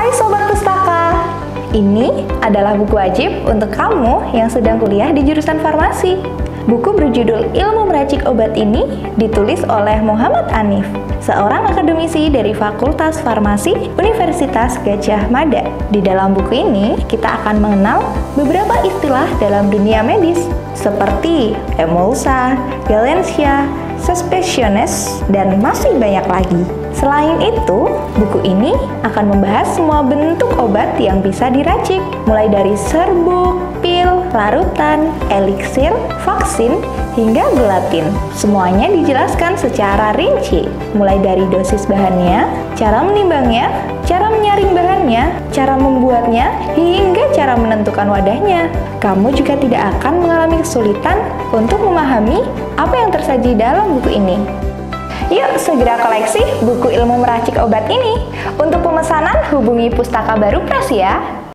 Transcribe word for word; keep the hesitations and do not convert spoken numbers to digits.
Hai Sobat Pustaka, ini adalah buku wajib untuk kamu yang sedang kuliah di jurusan farmasi. Buku berjudul Ilmu Meracik Obat ini ditulis oleh Muhammad Anif, seorang akademisi dari Fakultas Farmasi Universitas Gadjah Mada. Di dalam buku ini, kita akan mengenal beberapa istilah dalam dunia medis, seperti emulsa, galensia, suspensiones, dan masih banyak lagi. Selain itu, buku ini akan membahas semua bentuk obat yang bisa diracik, mulai dari serbuk, pil, larutan, eliksir, vaksin, hingga gelatin. Semuanya dijelaskan secara rinci, mulai dari dosis bahannya, cara menimbangnya, cara menyaring bahannya, cara membuatnya, hingga cara menentukan wadahnya. Kamu juga tidak akan mengalami kesulitan untuk memahami apa yang tersaji dalam buku ini. Yuk segera koleksi buku Ilmu Meracik Obat ini. Untuk pemesanan hubungi Pustaka Baru Pras ya.